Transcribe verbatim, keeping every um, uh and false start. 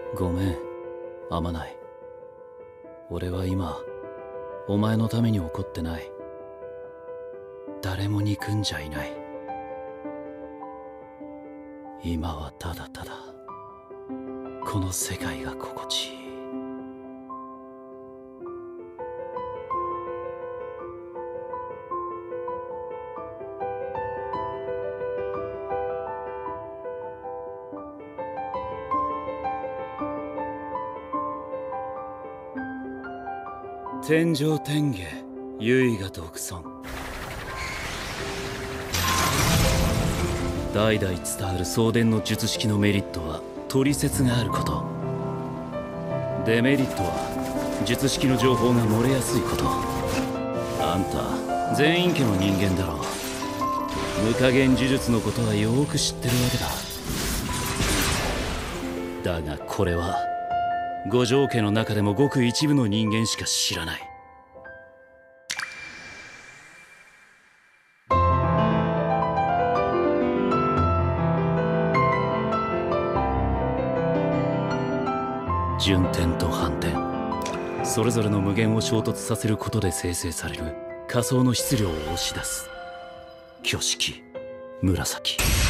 ごめん、あまない。俺は今お前のために怒ってない。誰も憎んじゃいない。今はただただこの世界が心地いい。天上天下、唯我独尊。代々伝わる送電の術式のメリットは取説があること。デメリットは術式の情報が漏れやすいこと。あんた全員家の人間だろう。無加減呪術のことはよく知ってるわけだ。だがこれは五条家の中でもごく一部の人間しか知らない。順転と反転、それぞれの無限を衝突させることで生成される仮想の質量を押し出す。挙式紫。